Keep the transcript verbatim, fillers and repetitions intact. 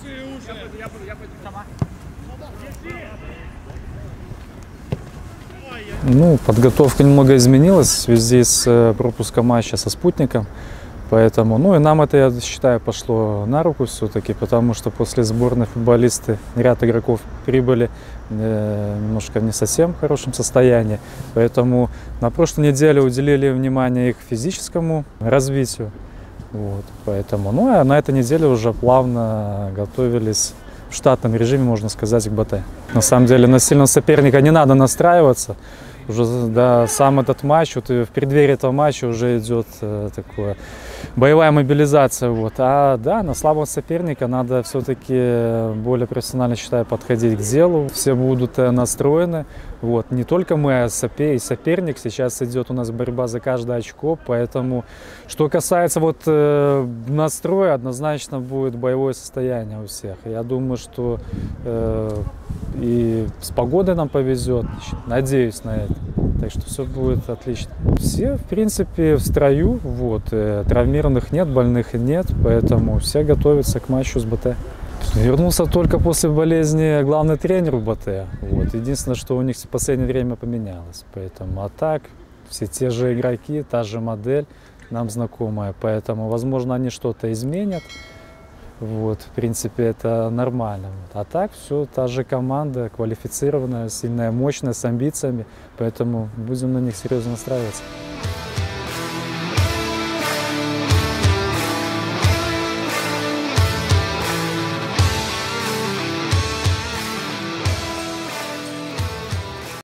Ну, подготовка немного изменилась в связи с пропуском матча со «Спутником». Поэтому, ну и нам это, я считаю, пошло на руку все-таки, потому что после сборной футболисты, ряд игроков прибыли э, немножко не совсем в хорошем состоянии. Поэтому на прошлой неделе уделили внимание их физическому развитию. Вот, поэтому, ну а на этой неделе уже плавно готовились в штатном режиме, можно сказать, к БТ. На самом деле на сильного соперника не надо настраиваться. Уже да, сам этот матч, вот в преддверии этого матча уже идет э, такое боевая мобилизация. Вот. А да, на слабого соперника надо все-таки более профессионально, считаю, подходить к делу. Все будут э, настроены. Вот. Не только мы, а сопер... и соперник. Сейчас идет у нас борьба за каждое очко. Поэтому, что касается вот, э, настроя, однозначно будет боевое состояние у всех. Я думаю, что э, и с погодой нам повезет. Надеюсь на это. Так что все будет отлично. Все, в принципе, в строю. Вот. Травмированных нет, больных нет. Поэтому все готовятся к матчу с БТ. Вернулся только после болезни главный тренер в БТ. Вот. Единственное, что у них в последнее время поменялось. Поэтому, а так, все те же игроки, та же модель нам знакомая. Поэтому, возможно, они что-то изменят. Вот, в принципе, это нормально. А так, все, та же команда, квалифицированная, сильная, мощная, с амбициями. Поэтому будем на них серьезно настраиваться.